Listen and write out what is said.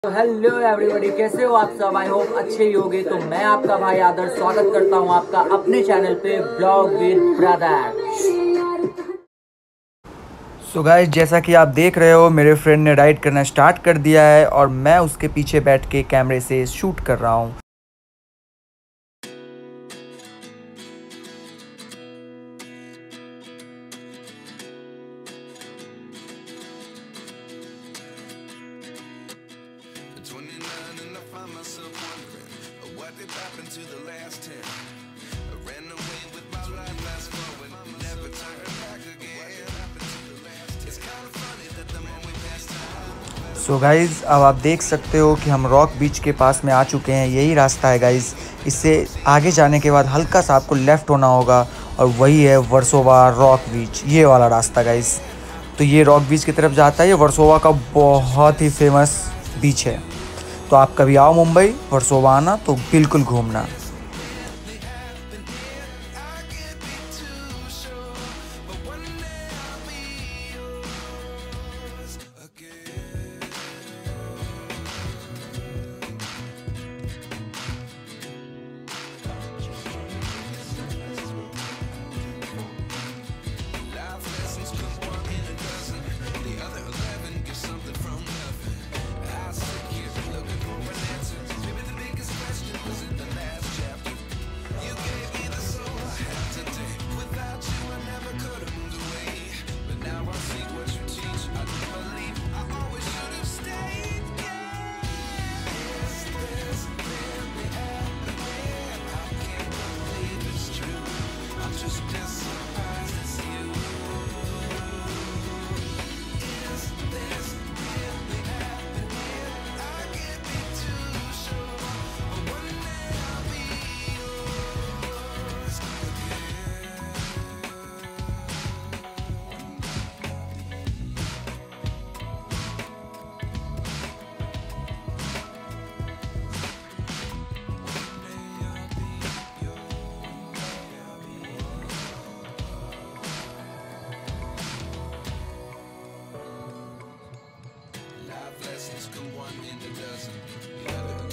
Hello everybody, कैसे हो आप सब। आई होप अच्छे ही होगे। तो मैं आपका भाई आदर्श स्वागत करता हूं आपका अपने चैनल पे blog with brother. So guys, जैसा कि आप देख रहे हो मेरे फ्रेंड ने राइड करना स्टार्ट कर दिया है और मैं उसके पीछे बैठ के कैमरे से शूट कर रहा हूँ। सो गाइज़, अब आप देख सकते हो कि हम रॉक बीच के पास में आ चुके हैं। यही रास्ता है गाइज़। इससे आगे जाने के बाद हल्का सा आपको लेफ़्ट होना होगा और वही है वर्सोवा रॉक बीच, ये वाला रास्ता गाइज़। तो ये रॉक बीच की तरफ जाता है। ये वर्सोवा का बहुत ही फेमस बीच है। तो आप कभी आओ मुंबई, वर्सोवा आना तो बिल्कुल घूमना। Lessons come one in a dozen. The other